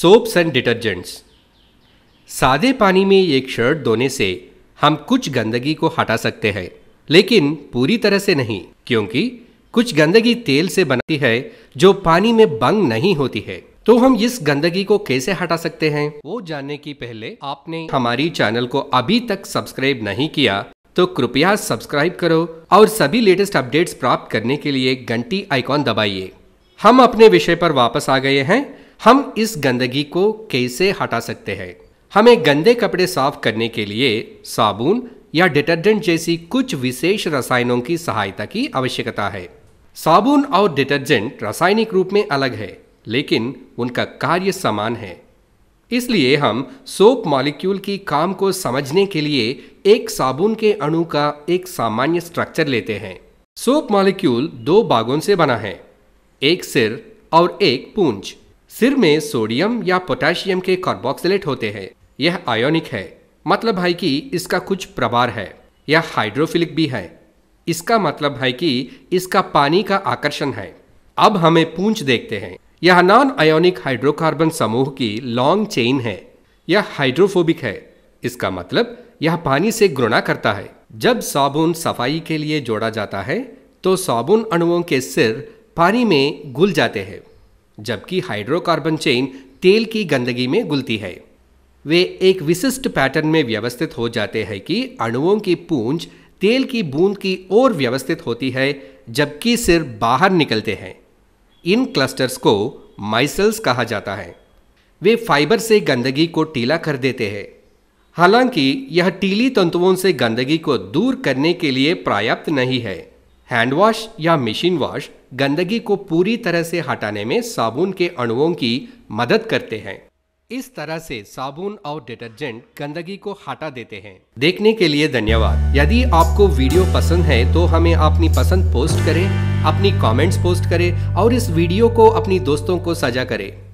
Soaps and detergents. सादे पानी में एक शर्ट धोने से हम कुछ गंदगी को हटा सकते हैं, लेकिन पूरी तरह से नहीं, क्योंकि कुछ गंदगी तेल से बनती है जो पानी में बंद नहीं होती है। तो हम इस गंदगी को कैसे हटा सकते हैं, वो जानने की पहले आपने हमारी चैनल को अभी तक सब्सक्राइब नहीं किया तो कृपया सब्सक्राइब करो और सभी लेटेस्ट अपडेट्स प्राप्त करने के लिए घंटी आइकॉन दबाइए। हम अपने विषय पर वापस आ गए हैं। हम इस गंदगी को कैसे हटा सकते हैं। हमें गंदे कपड़े साफ करने के लिए साबुन या डिटर्जेंट जैसी कुछ विशेष रसायनों की सहायता की आवश्यकता है। साबुन और डिटर्जेंट रासायनिक रूप में अलग है, लेकिन उनका कार्य समान है। इसलिए हम सोप मॉलिक्यूल की काम को समझने के लिए एक साबुन के अणु का एक सामान्य स्ट्रक्चर लेते हैं। सोप मॉलिक्यूल दो भागों से बना है, एक सिर और एक पूंछ। सिर में सोडियम या पोटेशियम के कार्बोक्सिलेट होते हैं। यह आयोनिक है, मतलब है कि इसका कुछ प्रभार है। यह हाइड्रोफिलिक भी है, इसका मतलब है कि इसका पानी का आकर्षण है। अब हमें पूंछ देखते हैं। यह नॉन आयोनिक हाइड्रोकार्बन समूह की लॉन्ग चेन है। यह हाइड्रोफोबिक है, इसका मतलब यह पानी से घृणा करता है। जब साबुन सफाई के लिए जोड़ा जाता है तो साबुन अणुओं के सिर पानी में घुल जाते हैं, जबकि हाइड्रोकार्बन चेन तेल की गंदगी में घुलती है। वे एक विशिष्ट पैटर्न में व्यवस्थित हो जाते हैं कि अणुओं की पूंछ तेल की बूंद की ओर व्यवस्थित होती है, जबकि सिर बाहर निकलते हैं। इन क्लस्टर्स को माइसेल्स कहा जाता है। वे फाइबर से गंदगी को ढीला कर देते हैं। हालांकि यह ढीली तंतुओं से गंदगी को दूर करने के लिए पर्याप्त नहीं है। हैंड वॉश या मशीन वॉश गंदगी को पूरी तरह से हटाने में साबुन के अणुओं की मदद करते हैं। इस तरह से साबुन और डिटर्जेंट गंदगी को हटा देते हैं। देखने के लिए धन्यवाद। यदि आपको वीडियो पसंद है तो हमें अपनी पसंद पोस्ट करें, अपनी कमेंट्स पोस्ट करें और इस वीडियो को अपनी दोस्तों को साझा करें।